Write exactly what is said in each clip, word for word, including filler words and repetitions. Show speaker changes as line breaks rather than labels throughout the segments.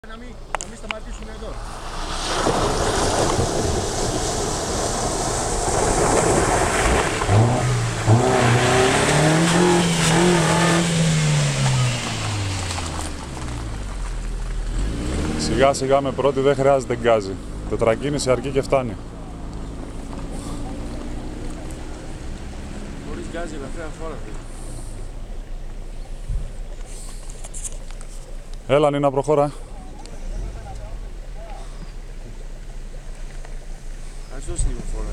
Να μην, να μην σταματήσουν εδώ.
Σιγά σιγά με πρώτη δεν χρειάζεται γκάζι. Τετρακίνηση αρκεί και φτάνει.
Χωρίς γκάζι ελαφριά φόρα.
Έλα Νίνα, προχώρα.
Ας δώσει λίγο φόρα.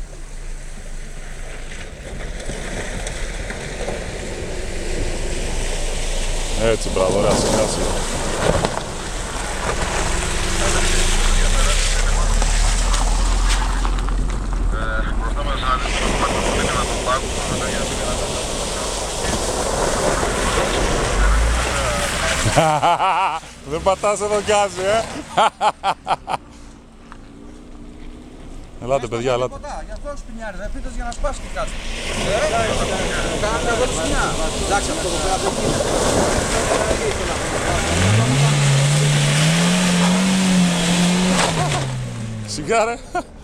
Έτσι, μπράβο, ωραία, σιγά σιγά. Δεν πατάς εδώ γκάζι, ε! Ελάτε παιδιά, ελάτε.
Γι' αυτό σπινιάρι, δεν πίτες για να σπάσει και κάτι. Κάναμε εδώ τη σπινιά. Εντάξει, αυτό το πέρα δεν γίνεται.
Σιγά ρε!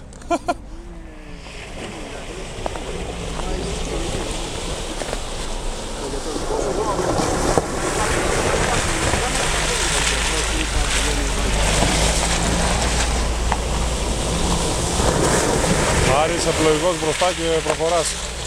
Άρη, είσαι πλοηγός μπροστά και προχωράς.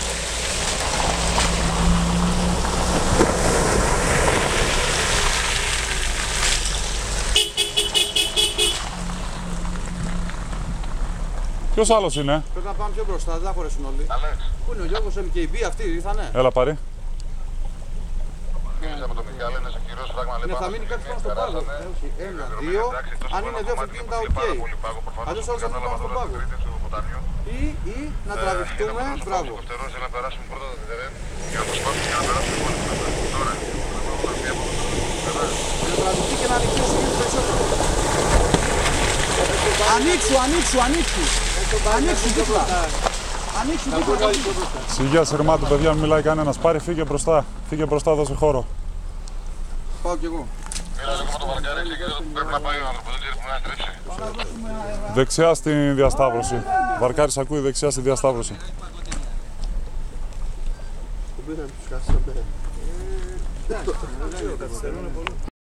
Ποιος άλλος είναι?
Πρέπει να πάμε πιο μπροστά, δεν θα χωρέσουν όλοι. Αλέξ. Πού είναι ο Γιώργος εμ κέι μπι, αυτοί ήρθανε.
Έλα πάρει.
Μίλησα με τον Μιχάλη, είναι σε κυρίως φράγμα.
Ναι, θα μείνει κάτι πάνω στον πάγο. Ένα, δύο, αν είναι δύο αυτοί είναι τα οκ. Αλλιώς όλους θα μείνουν πάνω στον πάγο. Ή, ή να τραβηχτούμε, μπράβο.
Να περάσουμε πρώτα το τερέν και να το σπάσουμε και να περάσουμε πολύ μετά. Τώρα,
Να τραβηχτεί και να ανοιχτεί όσο γίνεται περισσότερο. Ανοίξου, ανοίξου, ανοίξου. Ανοίξου δίπλα. Ανοίξου δίπλα.
Σιγά σειρμά του παιδιά, μην μιλάει κανένας. Πάρε, φύγε μπροστά. Φύγε μπροστά, δώσε χώρο.
Πάω κι εγώ.
μίλα λίγο με τον Βαρκάρη, πρέπει να πάει ο άνθρωπος, δεν ξέρει που να στρέψει.
Δεξιά στη διασταύρωση. Βαρκάρης ακούει, δεξιά στη διασταύρωση.
Δεν πήραν τους κάσαμε. Εντάξει, καθυστερούν πολύ.